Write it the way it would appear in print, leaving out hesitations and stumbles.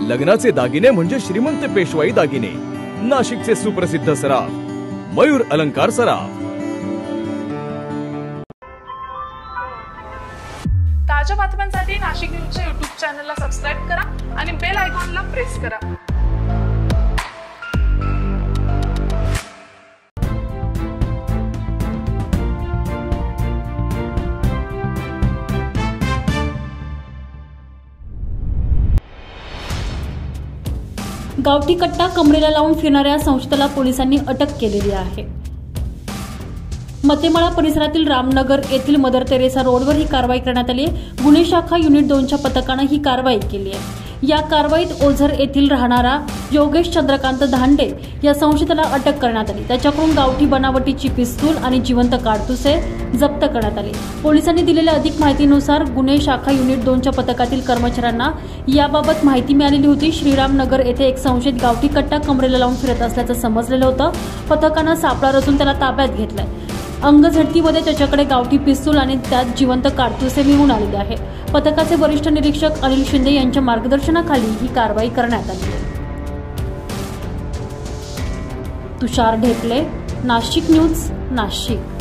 लग्नाचे दागिने म्हणजे श्रीमंत पेशवाई दागिने, नाशिकचे सुप्रसिद्ध सराफ मयूर अलंकार सराफ। ताज्या बातम्यांसाठी नाशिक न्यूजच्या YouTube चॅनलला सबस्क्राइब करा आणि बेल आयकॉनला प्रेस करा। गावठी कट्टा कमरेला लावून फिरणाऱ्या संशयिताला पोलिसांनी अटक केलेली आहे। मतेमाळा परिसरातील रामनगर येथील मदर तेरेसा रोडवर ही कारवाई करण्यात आली आहे। गुन्हे शाखा युनिट 2च्या पथकाने ही कारवाई केली आहे। या कारवाईत ओझर येथील राहणारा योगेश चंद्रकांत धांडे या संशयिताला अटक करण्यात आली। त्याच्याकडून गावठी बनावटीची पिस्तूल आणि जिवंत काडतुसे जप्त करण्यात आली। पोलिसांनी दिलेल्या अधिक माहितीनुसार गुन्हे शाखा युनिट 2च्या पथकातील कर्मचाऱ्यांना याबाबत माहिती मिळालेली होती। श्रीरामनगर येथे एक संशयित गावठी कट्टा कमरेला लावून फिरत असल्याचं समजलेलं होतं। पथकानं सापळा रचून त्याला ताब्यात घेतलंय। अंगझडतीमध्ये त्याच्याकडे गावठी पिस्तूल आणि त्यात जिवंत काडतुसे मिळून आलेले आहे। पथकाचे वरिष्ठ निरीक्षक अनिल शिंदे यांच्या मार्गदर्शनाखाली ही कारवाई करण्यात आली आहे। तुषार ढेपले, नाशिक न्यूज, नाशिक।